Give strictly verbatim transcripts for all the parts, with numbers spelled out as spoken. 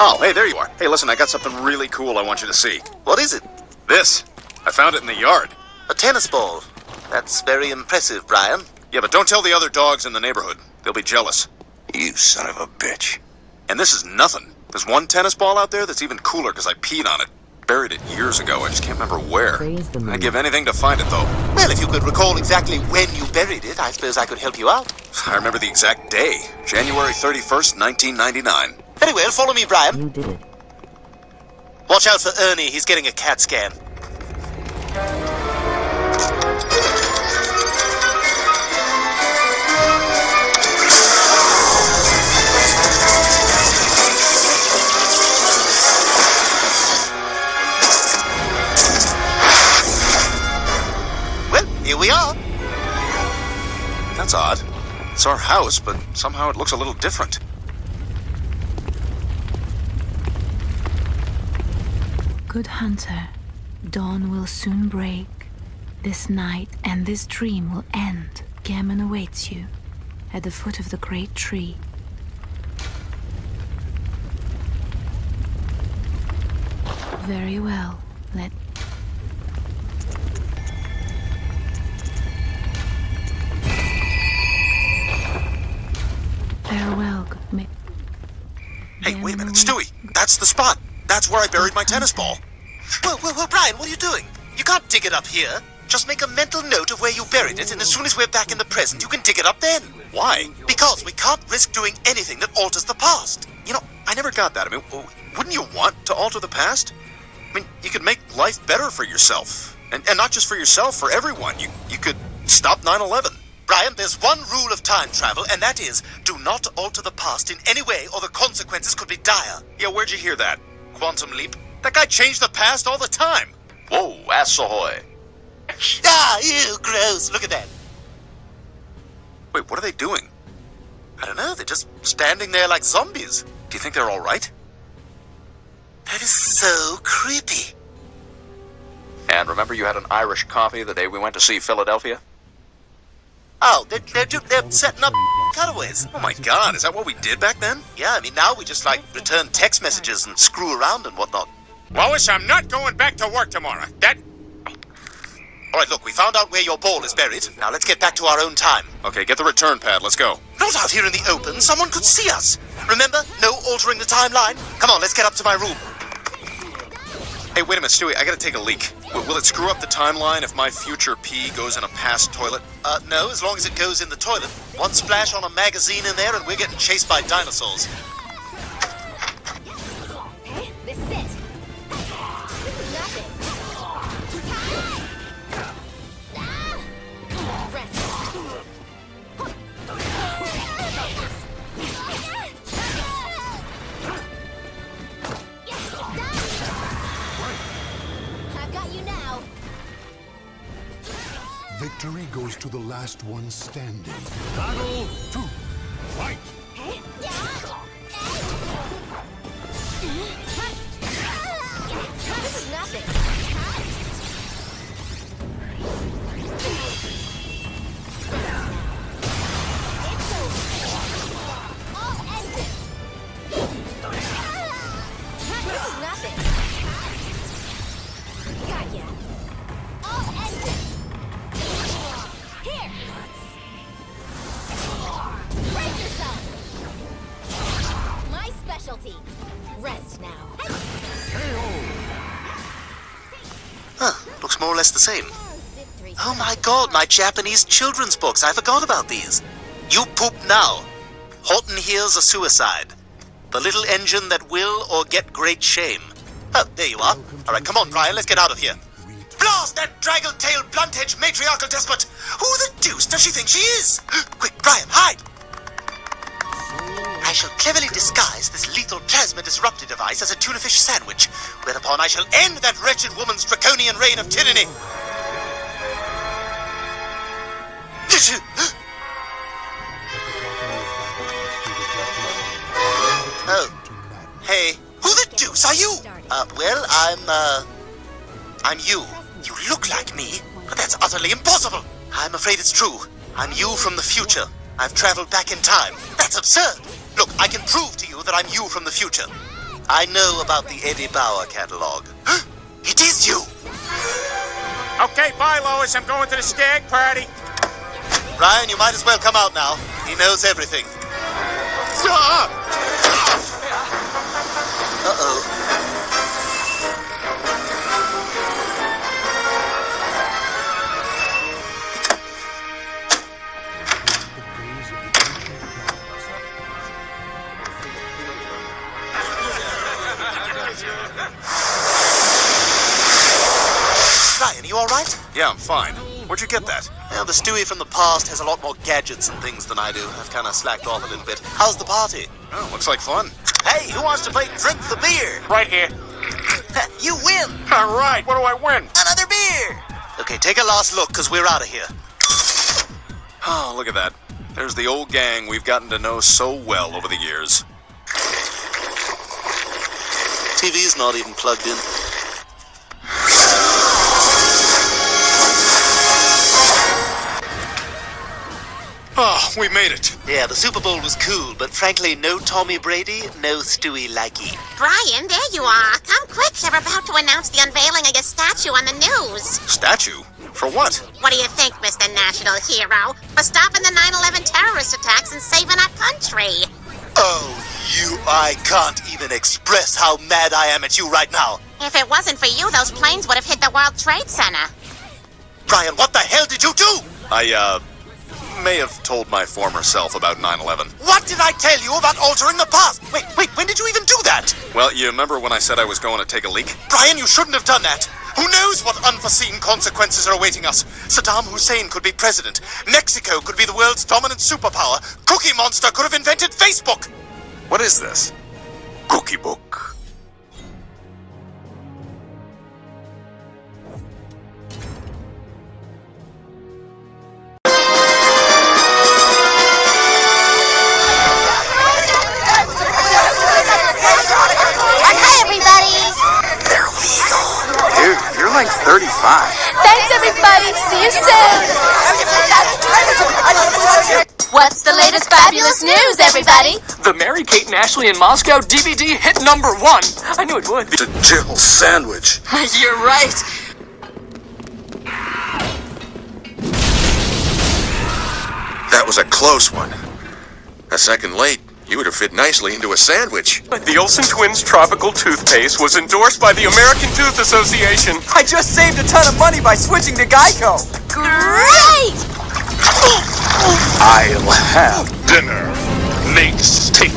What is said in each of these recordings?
Oh, hey, there you are. Hey, listen, I got something really cool I want you to see. What is it? This. I found it in the yard. A tennis ball. That's very impressive, Brian. Yeah, but don't tell the other dogs in the neighborhood. They'll be jealous. You son of a bitch. And this is nothing. There's one tennis ball out there that's even cooler because I peed on it. Buried it years ago. I just can't remember where. I'd give anything to find it, though. Well, if you could recall exactly when you buried it, I suppose I could help you out. I remember the exact day. January thirty-first, nineteen ninety-nine. Very well, follow me, Brian. You did it. Watch out for Ernie, he's getting a CAT scan. Well, here we are. That's odd. It's our house, but somehow it looks a little different. Good hunter, dawn will soon break. This night and this dream will end. Gammon awaits you at the foot of the great tree. Very well. Let... Farewell, good ma... Hey, wait a minute, Stewie! That's the spot! That's where I buried my tennis ball. Whoa, whoa, whoa, Brian, what are you doing? You can't dig it up here. Just make a mental note of where you buried it, and as soon as we're back in the present, you can dig it up then. Why? Because we can't risk doing anything that alters the past. You know, I never got that. I mean, wouldn't you want to alter the past? I mean, you could make life better for yourself. And, and not just for yourself, for everyone. You, you could stop nine eleven. Brian, there's one rule of time travel, and that is, do not alter the past in any way, or the consequences could be dire. Yeah, where'd you hear that? Quantum leap. That guy changed the past all the time. Whoa, ass ahoy. Ah, ew, gross. Look at that. Wait, what are they doing? I don't know, they're just standing there like zombies. Do you think they're all right? That is so creepy. And remember you had an Irish coffee the day we went to see Philadelphia? Oh, they're, they're, do- they're setting up cutaways. Oh my god, is that what we did back then? Yeah, I mean, now we just, like, return text messages and screw around and whatnot. Lois, I'm not going back to work tomorrow. That... All right, look, we found out where your ball is buried. Now let's get back to our own time. Okay, get the return pad, let's go. Not out here in the open. Someone could see us. Remember? No altering the timeline. Come on, let's get up to my room. Hey, wait a minute, Stewie, I gotta take a leak. W- will it screw up the timeline if my future pee goes in a past toilet? Uh, no, as long as it goes in the toilet. One splash on a magazine in there and we're getting chased by dinosaurs. This is it. This is nothing. Rest. I've got you now. Victory goes to the last one standing. Battle two. Fight. This is nothing. It's over. I'll end this. This is nothing. Got ya. I'll end this. Here. Brace yourself. My specialty. Rest now. Huh, looks more or less the same. Oh my god, my Japanese children's books. I forgot about these. You poop now. Horton hears a suicide. The little engine that will or get great shame. Oh, there you are. All right, come on, Brian, let's get out of here. Blast that draggle-tailed, blunt-edged matriarchal despot! Who the deuce does she think she is? Quick, Brian, hide! I shall cleverly disguise this lethal plasma disruptor device as a tuna fish sandwich, whereupon I shall end that wretched woman's draconian reign of tyranny. Oh. Hey, who the deuce are you? Uh, well, I'm, uh... I'm you. You look like me, but that's utterly impossible. I'm afraid it's true. I'm you from the future. I've traveled back in time. That's absurd. Look, I can prove to you that I'm you from the future. I know about the Eddie Bauer catalog. It is you! Okay, bye, Lois. I'm going to the stag party. Ryan, you might as well come out now. He knows everything. Uh-oh. Ryan, you alright? Yeah, I'm fine. Where'd you get that? Well, the Stewie from the past has a lot more gadgets and things than I do. I've kind of slacked off a little bit. How's the party? Oh, looks like fun. Hey, who wants to play Drink the Beer? Right here. You win! All right, what do I win? Another beer! Okay, take a last look, because we're out of here. Oh, look at that. There's the old gang we've gotten to know so well over the years. T V's not even plugged in. Oh, we made it. Yeah, the Super Bowl was cool, but frankly, no Tommy Brady, no Stewie Likey. Brian, there you are. Come quick, they're about to announce the unveiling of your statue on the news. Statue? For what? What do you think, Mister National Hero? For stopping the nine eleven terrorist attacks and saving our country. Oh, you, I can't even express how mad I am at you right now. If it wasn't for you, those planes would have hit the World Trade Center. Brian, what the hell did you do? I, uh, may have told my former self about nine eleven. What did I tell you about altering the past? Wait, wait, when did you even do that? Well, you remember when I said I was going to take a leak? Brian, you shouldn't have done that. Who knows what unforeseen consequences are awaiting us? Saddam Hussein could be president. Mexico could be the world's dominant superpower. Cookie Monster could have invented Facebook. What is this? Cookie book. Like thirty-five. Thanks, everybody. See you soon. What's the latest fabulous news, everybody? The Mary-Kate and Ashley in Moscow D V D hit number one. I knew it would. It's a Jill sandwich. You're right. That was a close one. A second late. You would have fit nicely into a sandwich. The Olsen Twins Tropical Toothpaste was endorsed by the American Tooth Association. I just saved a ton of money by switching to Geico. Great! I'll have Dinner. Makes tape.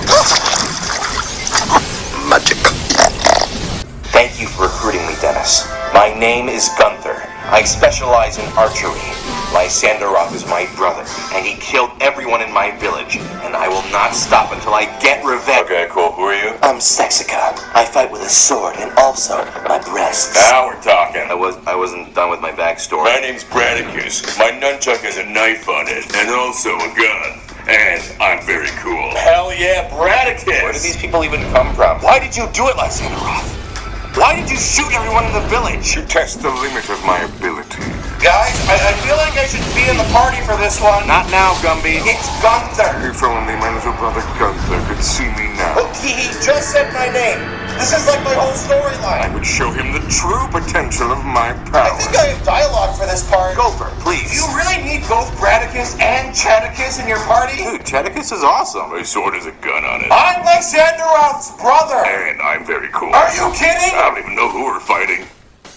magic. Thank you for recruiting me, Dennis. My name is Gunther. I specialize in archery. Lysander Roth is my brother, and he killed everyone in my village, and I will not stop until I get revenge. Okay, cool. Who are you? I'm Sexica. I fight with a sword and also my breasts. Now we're talking. I was I wasn't done with my backstory. My name's Bradicus. My nunchuck has a knife on it, and also a gun. And I'm very cool. Hell yeah, Bradicus! Where did these people even come from? Why did you do it, Lysander Roth? Why did you shoot everyone in the village? To test the limit of my ability. Guys, I, I feel like I should be in the party for this one. Not now, Gumby. It's Gunther. If only my little brother Gunther could see me now. Oh, he, he just said my name. This is like my whole storyline. I would show him the true potential of my power. I think I have dialogue for this part. Gopher, please. Do you really need both Bradicus and Chaticus in your party? Dude, Chaticus is awesome. My sword has a gun on it. I'm Lysander Roth's brother. And I'm very cool. Are you kidding? I don't even know who we're fighting.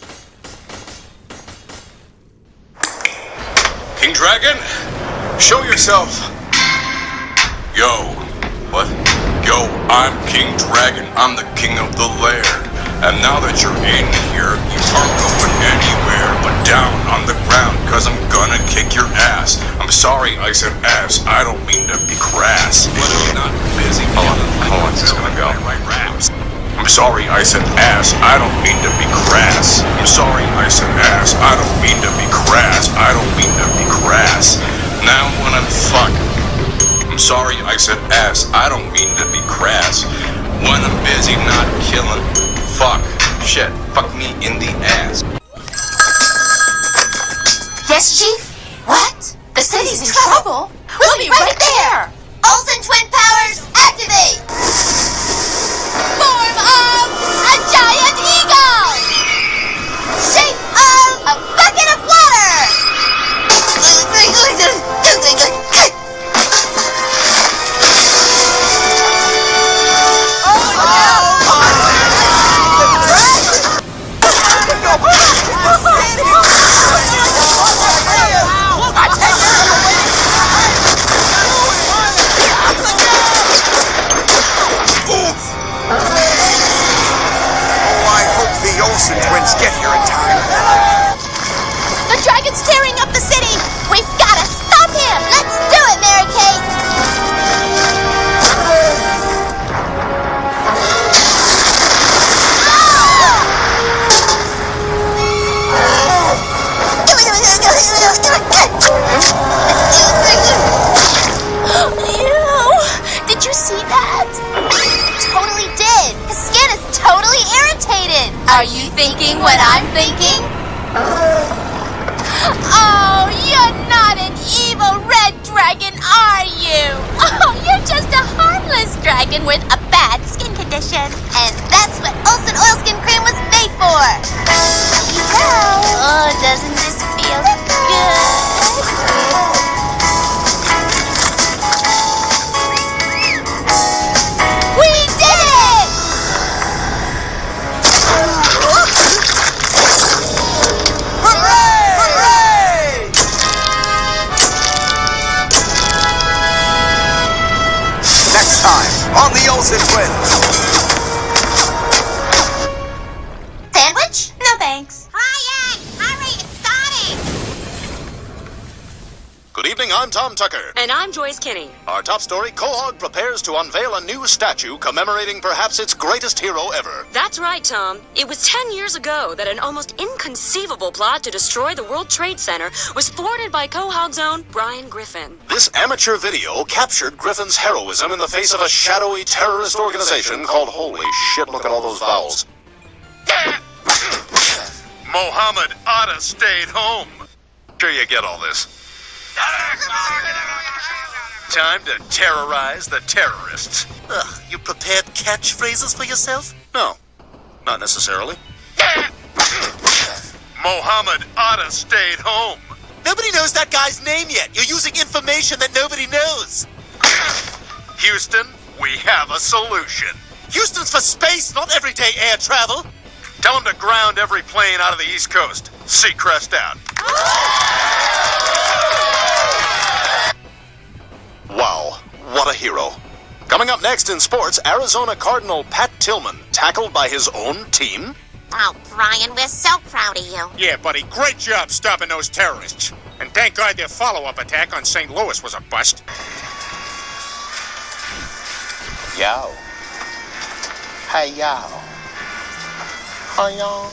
King Dragon, show yourself. Yo, what? Yo, I'm King Dragon. I'm the king of the lair. And now that you're in here, you aren't going anywhere but down on the ground, cause I'm gonna kick your ass. I'm sorry I said ass. I don't mean to be crass. But I'm not busy. Hold on, hold on, this is gonna go. Right raps. I'm sorry I said ass, I don't mean to be crass. I'm sorry I said ass, I don't mean to be crass. I don't mean to be crass. Now I'm gonna fuck. I'm sorry I said ass, I don't mean to be crass. When I'm busy not killing, fuck, shit, fuck me in the ass. Yes, Chief? What? The city's in trouble? We'll be right there! Olsen Twin Powers, activate! Form up! thinking what I'm thinking? Oh, you're not an evil red dragon, are you? Oh, you're just a harmless dragon with a bad skin condition. And that's what Olsen Oilskin Cream was made for. Oh, doesn't this feel good? We did it! Next time on the Olsen Twins. Sandwich? No thanks. Quiet! Hurry, it's starting! Good evening, I'm Tom Tucker. And I'm Joyce Kinney. Our top story, Quahog prepares to unveil a new statue commemorating perhaps its greatest hero ever. That's right, Tom. It was ten years ago that an almost inconceivable plot to destroy the World Trade Center was thwarted by Quahog's own Brian Griffin. This amateur video captured Griffin's heroism in the face of a shadowy terrorist organization called... Holy shit, look at all those vowels. Mohammed Atta stayed home. Sure you get all this. Time to terrorize the terrorists. Ugh, you prepared catchphrases for yourself? No, not necessarily. Mohammed Atta stayed home. Nobody knows that guy's name yet. You're using information that nobody knows. Houston, we have a solution. Houston's for space, not everyday air travel. Tell them to ground every plane out of the East Coast. Seacrest out. Wow, what a hero. Coming up next in sports, Arizona Cardinal Pat Tillman tackled by his own team. Oh, Brian, we're so proud of you. Yeah, buddy, great job stopping those terrorists. And thank God their follow-up attack on Saint Louis was a bust. Yo. Hey, yo. Oh, yo.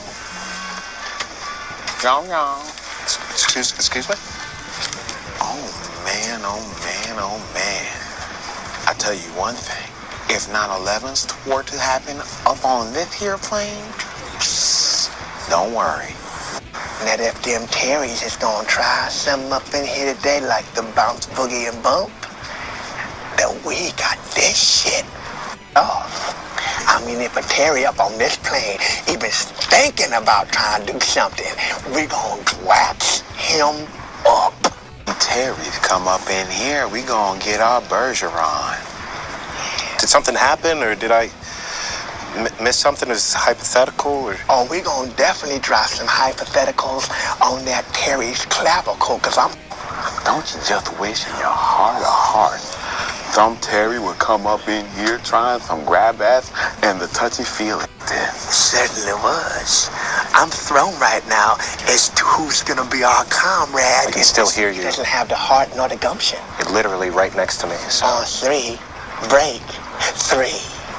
Yo, yo. Excuse, excuse me? Oh, man, oh, man, oh, man. I tell you one thing. If nine elevens were to happen up on this here plane, psst, don't worry. Now, if them Terrys is gonna try something up in here today like the bounce, boogie, and bump, then we got this shit. Oh, I mean, if a Terry up on this plane even thinking about trying to do something, we gonna wax him up. Terry's come up in here, we gonna get our Bergeron. Did something happen, or did I m miss something? Is it hypothetical, or? Oh, we gonna definitely drop some hypotheticals on that Terry's clavicle, cause I'm... Don't you just wish in your heart of hearts some Terry would come up in here trying some grab ass and the touchy feeling? Certainly was. I'm thrown right now as to who's gonna be our comrade. I can still hear you. Doesn't have the heart nor the gumption. You're literally right next to me. So. On three, break three.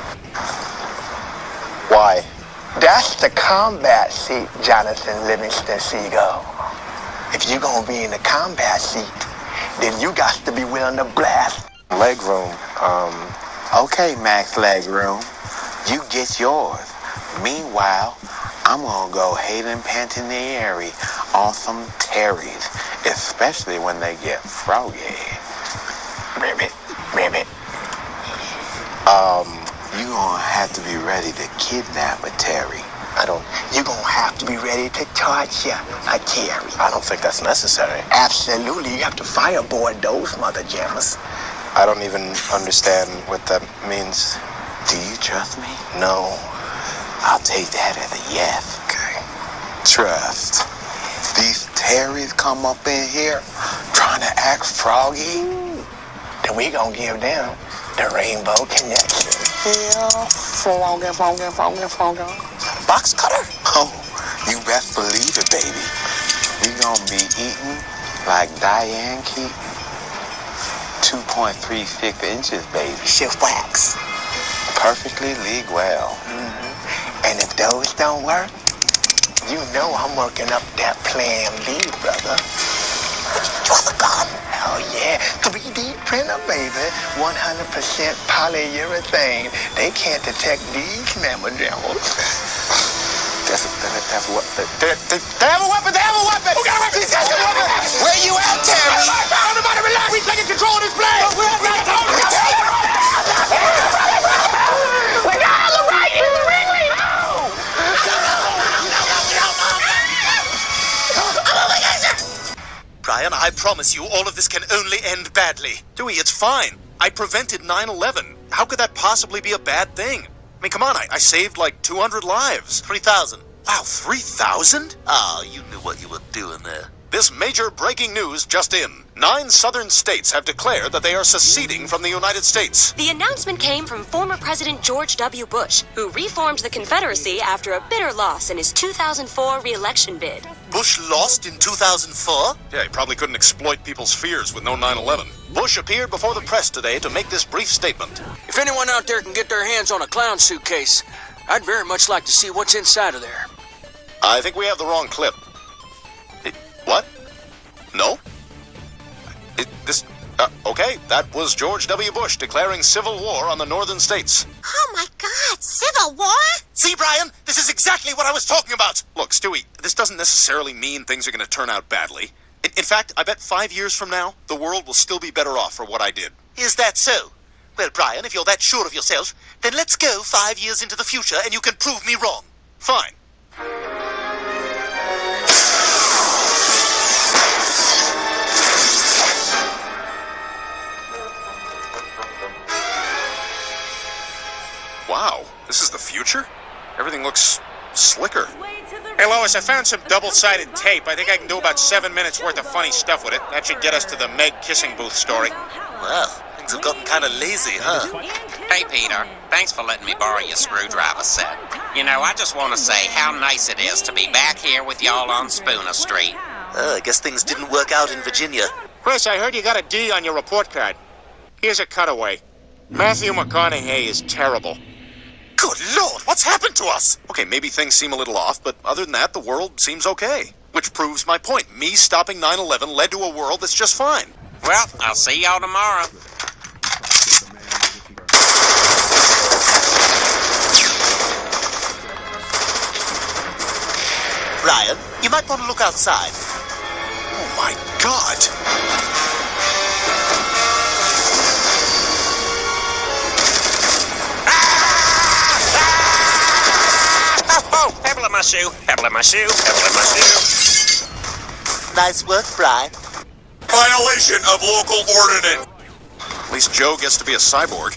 Why? That's the combat seat, Jonathan Livingston Seagull. If you're gonna be in the combat seat, then you got to be willing to blast. Leg room. Um. Okay, Max Legroom, you get yours. Meanwhile, I'm gonna go Hayden Panettiere on some Terrys, especially when they get froggy. Ribbit, ribbit. Um, you gonna have to be ready to kidnap a Terry. I don't... You gonna have to be ready to torture a Terry. I don't think that's necessary. Absolutely, you have to fireboard those mother jammers. I don't even understand what that means. Do you trust me? No. I'll take that as a yes. Okay. Trust. These Terrys come up in here trying to act froggy, then we gonna give them the Rainbow Connection. Yeah, froggy, froggy, froggy, froggy. Box cutter? Oh, you best believe it, baby. We gonna be eating like Diane Keaton. two point three six inches, baby. Shift wax. Perfectly league well. Mm-hmm. And if those don't work, you know I'm working up that plan B, brother. You're the gun. Hell yeah. three D printer, baby. one hundred percent polyurethane. They can't detect these mammal jammers. That's a, they have a weapon. They, they, they have a weapon! They have a weapon! Who got a weapon? These guys got a weapon! Where you at, Terry? Everybody relax! We taking control of this place! We're not talking! We got all the right in the ringleader! Brian, I promise you, all of this can only end badly. Dewey, it's fine. I prevented nine eleven. How could that possibly be a bad thing? I mean, come on, I, I saved like two hundred lives. three thousand. Wow, three thousand? Ah, you knew what you were doing there. This major breaking news just in. Nine southern states have declared that they are seceding from the United States. The announcement came from former President George W. Bush, who reformed the Confederacy after a bitter loss in his two thousand four re-election bid. Bush lost in two thousand four? Yeah, he probably couldn't exploit people's fears with no nine eleven. Bush appeared before the press today to make this brief statement. If anyone out there can get their hands on a clown suitcase, I'd very much like to see what's inside of there. I think we have the wrong clip. It, what? No? It, this, uh, okay, that was George W. Bush declaring civil war on the northern states. Oh my God, civil war? See, Brian, this is exactly what I was talking about. Look, Stewie, this doesn't necessarily mean things are going to turn out badly. In, in fact, I bet five years from now, the world will still be better off for what I did. Is that so? Well, Brian, if you're that sure of yourself, then let's go five years into the future and you can prove me wrong. Fine. Wow, this is the future? Everything looks slicker. Hey, Lois, I found some double-sided tape. I think I can do about seven minutes worth of funny stuff with it. That should get us to the Meg kissing booth story. Well, things have gotten kind of lazy, huh? Hey, Peter. Thanks for letting me borrow your screwdriver set. You know, I just want to say how nice it is to be back here with y'all on Spooner Street. Uh, I guess things didn't work out in Virginia. Chris, I heard you got a D on your report card. Here's a cutaway. Matthew McConaughey is terrible. Good Lord, what's happened to us? Okay, maybe things seem a little off, but other than that, the world seems okay. Which proves my point. Me stopping nine eleven led to a world that's just fine. Well, I'll see y'all tomorrow. Ryan, you might want to look outside. Oh my God! Oh, pebble in my shoe, pebble in my shoe, pebble in my shoe. Nice work, Brian. Violation of local ordinance. At least Joe gets to be a cyborg.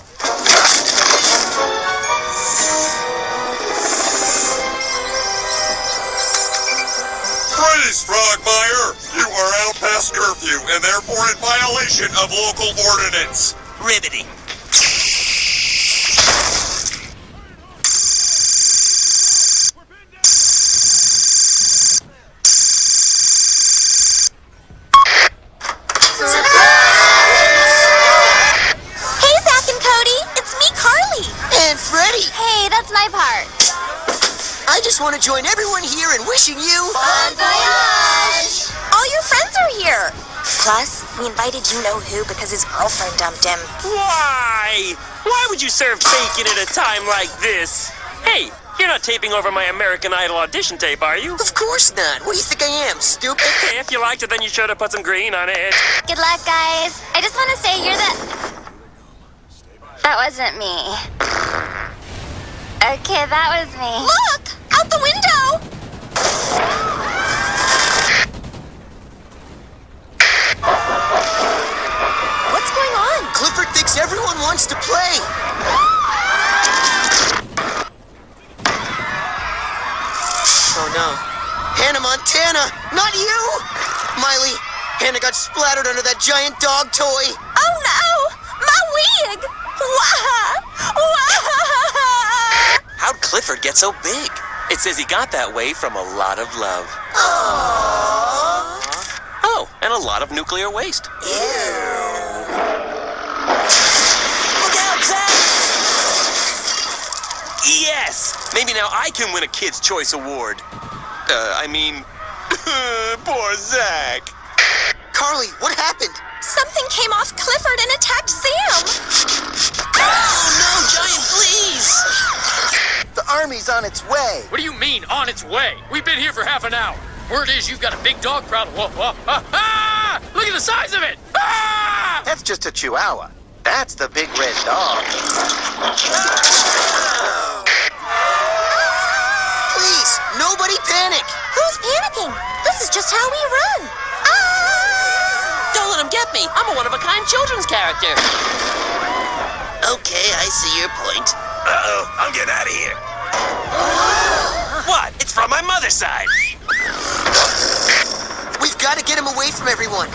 Freeze, Frogmire! You are out past curfew and therefore in violation of local ordinance. Ribbity. I just want to join everyone here in wishing you... Bon voyage! All your friends are here. Plus, we invited you-know-who because his girlfriend dumped him. Why? Why would you serve bacon at a time like this? Hey, you're not taping over my American Idol audition tape, are you? Of course not. What do you think I am, stupid? Hey, if you liked it, then you should have put some green on it. Good luck, guys. I just want to say you're the... That wasn't me. Okay, that was me. Look! Out the window! What's going on? Clifford thinks everyone wants to play. Oh no. Hannah Montana! Not you! Miley, Hannah got splattered under that giant dog toy. Oh no! My wig! Wah! Wah! How'd Clifford get so big? It says he got that way from a lot of love. Aww. Oh, and a lot of nuclear waste. Ew. Look out, Zach! Yes! Maybe now I can win a Kid's Choice Award. Uh, I mean, poor Zach. Carly, what happened? Something came off Clifford and attacked Sam. Oh no, giant fleas! The army's on its way. What do you mean, on its way? We've been here for half an hour. Word is you've got a big dog problem. Whoa, whoa, ah, ah! Look at the size of it! Ah! That's just a chihuahua. That's the big red dog. Please, nobody panic. Who's panicking? This is just how we run. Ah! Don't let him get me. I'm a one-of-a-kind children's character. Okay, I see your point. Uh-oh, I'm getting out of here. What? It's from my mother's side. We've got to get him away from everyone.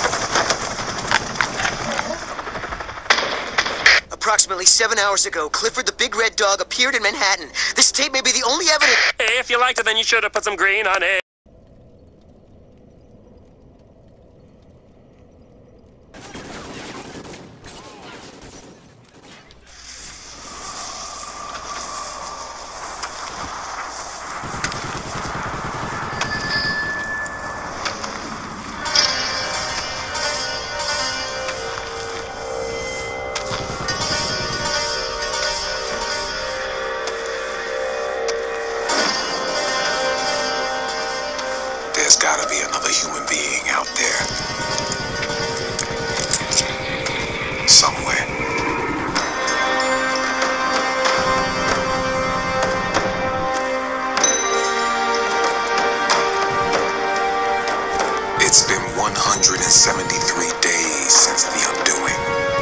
Approximately seven hours ago, Clifford the Big Red Dog appeared in Manhattan. This tape may be the only evidence. Hey, if you liked it, then you should have put some green on it. There's gotta be another human being out there. Somewhere. It's been one hundred seventy-three days since the undoing.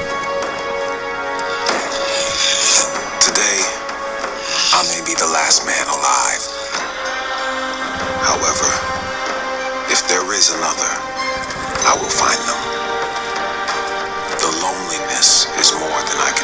Today, I may be the last man alive. However, if there is another, I will find them. The loneliness is more than I can...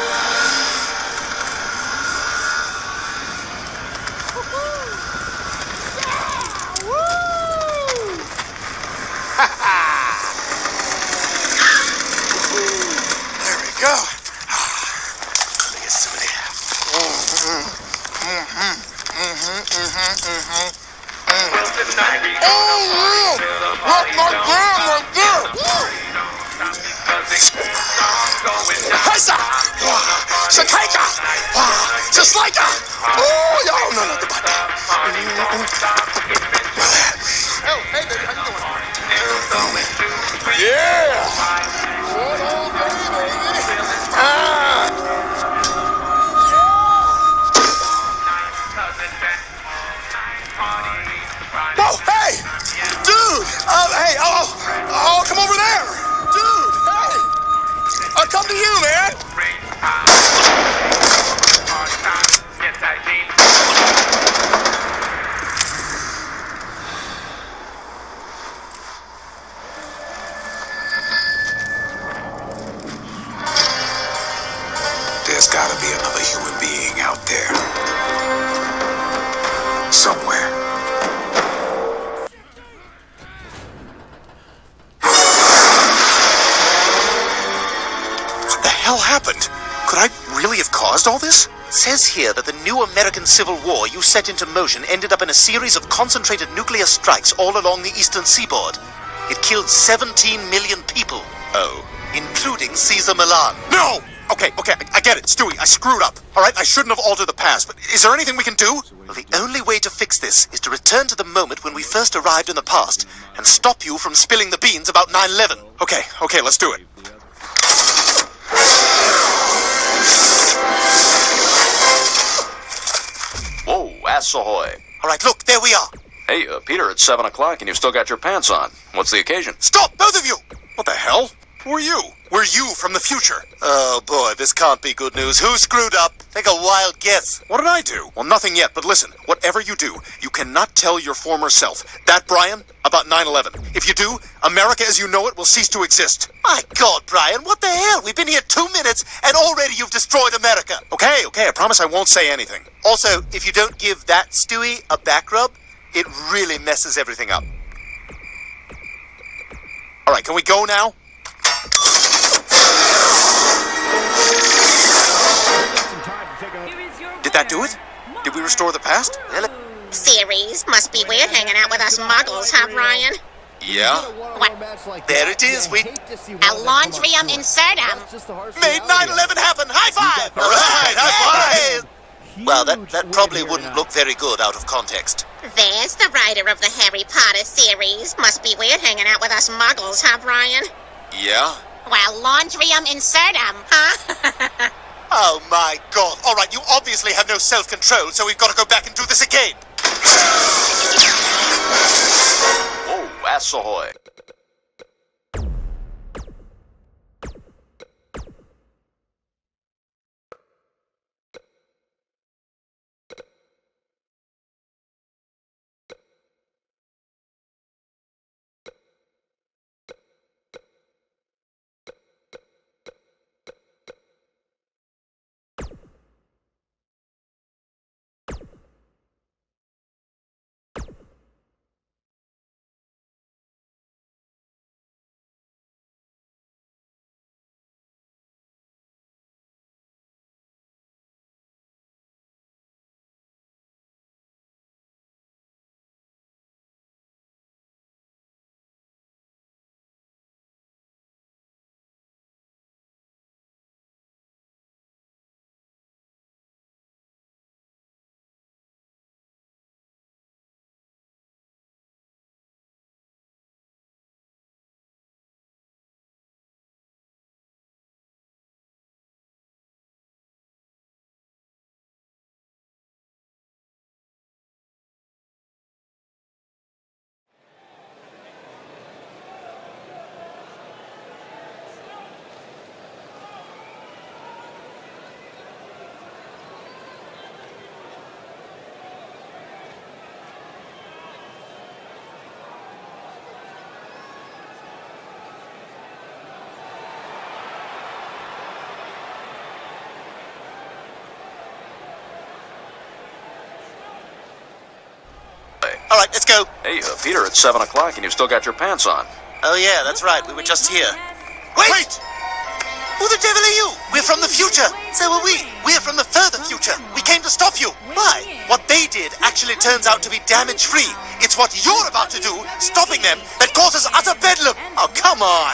There we go. Let me get some of that. Mm-hmm. Mm-hmm. Mm-hmm. Mm-hmm. Mm-hmm. Oh, yeah! Look, my girl right there! Heisa! Shakaika! Just like her! Oh, yo! No, no, the butt. Oh, hey, baby, how you doing? Yeah! What on, baby? Ah! Whoa, hey! Dude! Uh, hey, oh, oh, come over there! Dude, hey! I'll come to you, man! There's gotta be another human being out there. Somewhere. What the hell happened? Could I really have caused all this? Says here that the new American Civil War you set into motion ended up in a series of concentrated nuclear strikes all along the eastern seaboard. It killed seventeen million people. Oh. Including Caesar Milan. No! Okay, okay, I, I get it, Stewie, I screwed up. All right, I shouldn't have altered the past, but is there anything we can do? Well, the only way to fix this is to return to the moment when we first arrived in the past and stop you from spilling the beans about nine eleven. Okay, okay, let's do it. Whoa, ass ahoy. All right, look, there we are. Hey, uh, Peter, it's seven o'clock and you've still got your pants on. What's the occasion? Stop, both of you! What the hell? Who are you? We're you from the future. Oh, boy, this can't be good news. Who screwed up? Take a wild guess. What did I do? Well, nothing yet, but listen, whatever you do, you cannot tell your former self, that Brian, about nine eleven. If you do, America as you know it will cease to exist. My God, Brian, what the hell? We've been here two minutes, and already you've destroyed America. Okay, okay, I promise I won't say anything. Also, if you don't give that Stewie a back rub, it really messes everything up. All right, can we go now? Did that do it? Did we restore the past? Series, must be weird hanging out with us muggles, huh, Brian? Yeah. What? There it is. We... A laundrium insertum. Made nine eleven happen. High five! All right, high five! Well, that, that probably wouldn't look very good out of context. There's the writer of the Harry Potter series. Must be weird hanging out with us muggles, huh, Brian? Yeah? Well, laundrium insertum, huh? Oh my god. Alright, you obviously have no self-control, so we've got to go back and do this again. Whoa, ass ahoy. Alright, let's go. Hey, uh, Peter, it's seven o'clock and you've still got your pants on. Oh yeah, that's right. We were just here. Wait! Wait! Who the devil are you? We're from the future. So are we. We're from the further future. We came to stop you. Why? What they did actually turns out to be damage-free. It's what you're about to do, stopping them, that causes utter bedlam. Oh, come on.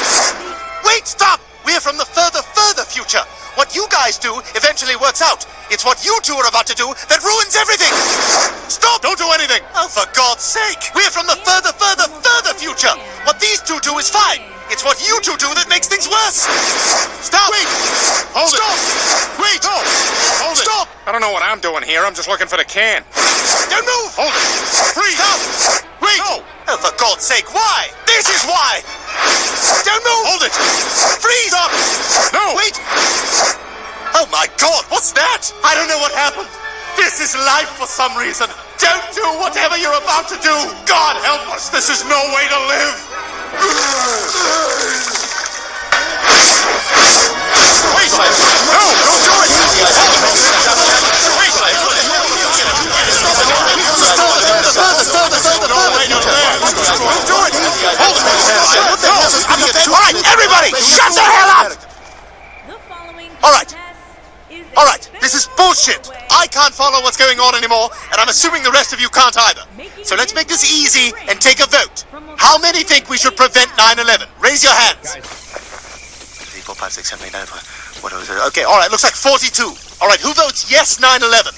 Wait, stop! We're from the further, further future. What you guys do eventually works out. It's what you two are about to do that ruins everything. Stop! Don't do anything. Oh, for God's sake. We're from the further, further, further future. What these two do is fine. It's what you two do that makes things worse. Stop! Wait! Hold Stop! it! Wait! No! Hold it! Stop! I don't know what I'm doing here. I'm just looking for the can. Don't move! Hold it! Freeze! Stop! Wait! No! Oh, for God's sake, why? This is why! Don't move! Hold it! Freeze! Stop! No! Wait! Oh my God, what's that? I don't know what happened. This is life for some reason. Don't do whatever you're about to do. God help us, this is no way to live. Wait! No! Don't do it! Wait! Don't do it! Hold it! No! Alright, everybody, shut the hell up! Alright. Alright, this is bullshit. I can't follow what's going on anymore, and I'm assuming the rest of you can't either. So let's make this easy and take a vote. How many think we should prevent nine eleven? Raise your hands. three, four, five, six, seven, eight, nine, what was it? Okay, alright, looks like forty-two. Alright, who votes yes nine eleven?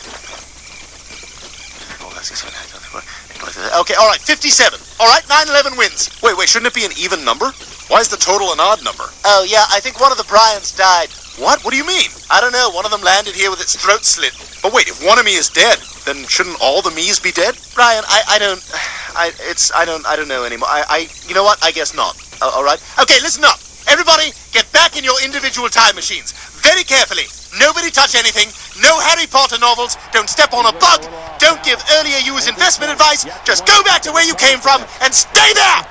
Okay, alright, fifty-seven. Alright, nine eleven wins. Wait, wait, shouldn't it be an even number? Why is the total an odd number? Oh, yeah, I think one of the Bryans died. What? What do you mean? I don't know, one of them landed here with its throat slit. But wait, if one of me is dead, then shouldn't all the me's be dead? Brian, I, I don't, I, it's, I don't, I don't know anymore. I, I, you know what? I guess not. Uh, all right. Okay, listen up. Everybody, get back in your individual time machines. Very carefully. Nobody touch anything. No Harry Potter novels. Don't step on a bug. Don't give earlier use investment advice. Just go back to where you came from and stay there!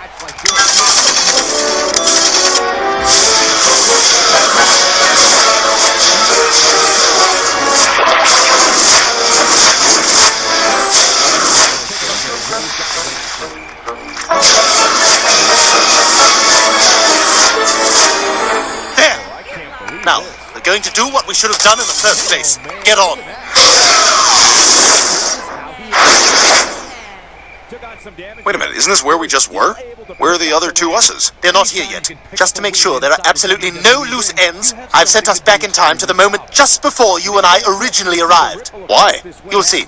There! Now, we're going to do what we should have done in the first place. Get on. Took on some Wait a minute, isn't this where we just were? Where are the other two us's? They're not here yet. Just to make sure there are absolutely no loose ends, I've sent us back in time to the moment just before you and I originally arrived. Why? You'll see.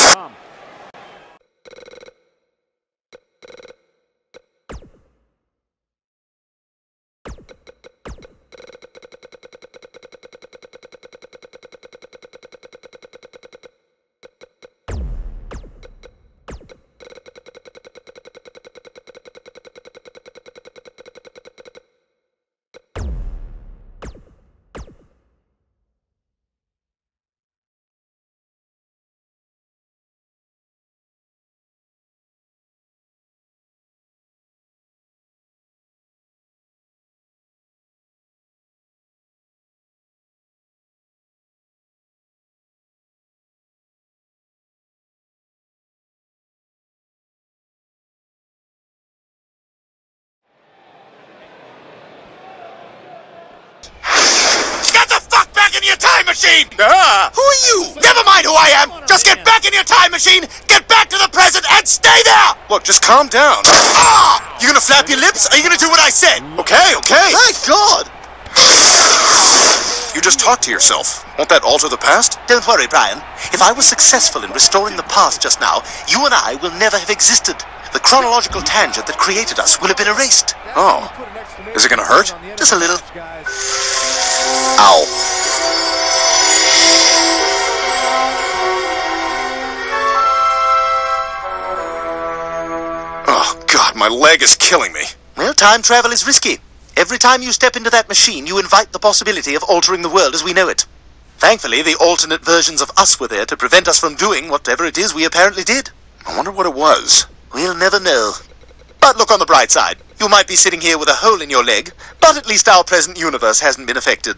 In your time machine! Ah. Who are you? Never mind who I am! Just get back in your time machine, get back to the present, and stay there! Look, just calm down. Ah! You gonna flap your lips? Are you gonna do what I said? Okay, okay. My God! You just talked to yourself. Won't that alter the past? Don't worry, Brian. If I was successful in restoring the past just now, you and I will never have existed. The chronological tangent that created us will have been erased. Oh. Is it gonna hurt? Just a little. Ow. Oh, God, my leg is killing me. Well, time travel is risky. Every time you step into that machine, you invite the possibility of altering the world as we know it. Thankfully, the alternate versions of us were there to prevent us from doing whatever it is we apparently did. I wonder what it was. We'll never know. But look on the bright side. You might be sitting here with a hole in your leg, but at least our present universe hasn't been affected.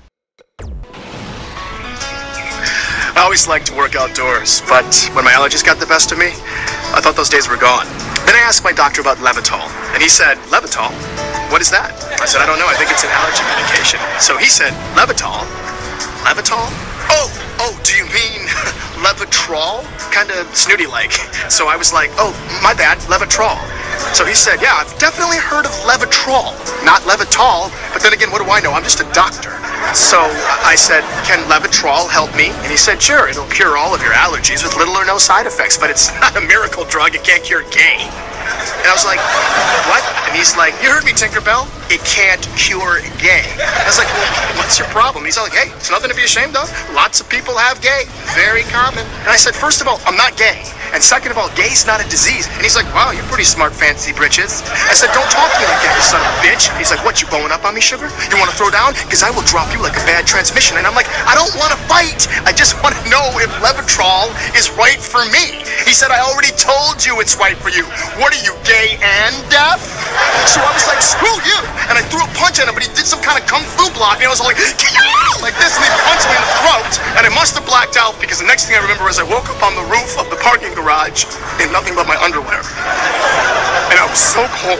I always liked to work outdoors, but when my allergies got the best of me, I thought those days were gone. Then I asked my doctor about Levitol, and he said, Levitol? What is that? I said, I don't know, I think it's an allergy medication. So he said, Levitol? Levitol? Oh, oh, do you mean Levitrol? Kind of snooty-like. So I was like, oh, my bad, Levitrol. So he said, yeah, I've definitely heard of Levitrol, not Levitol, but then again, what do I know? I'm just a doctor. So I said, can Levitrol help me? And he said, sure, it'll cure all of your allergies with little or no side effects, but it's not a miracle drug, it can't cure gay. And I was like, what? And he's like, you heard me, Tinkerbell? It can't cure gay. I was like, well, what's your problem? He's all like, hey, it's nothing to be ashamed of. Lots of people have gay. Very common. And I said, first of all, I'm not gay. And second of all, gay's not a disease. And he's like, wow, you're pretty smart, fancy britches. I said, don't talk to me like that, you son of a bitch. He's like, what, you blowing up on me, sugar? You want to throw down? Because I will drop you like a bad transmission. And I'm like, I don't want to fight. I just want to know if Levitrol is right for me. He said, I already told you it's right for you. What are you, gay and deaf? So I was like, screw you. And I threw a punch at him, but he did some kind of kung fu block. And I was like, like this, and he punched me in the throat. And I must have blacked out because the next thing I remember is I woke up on the roof of the parking garage in nothing but my underwear. And I was so cold.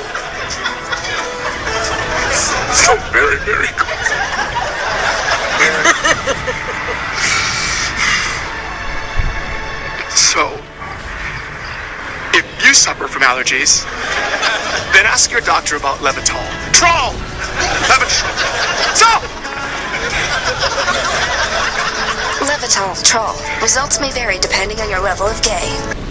So very, very cold. So, if you suffer from allergies, then ask your doctor about Levitol. Troll! Levitol! Troll! Levitol, Troll. Results may vary depending on your level of gay.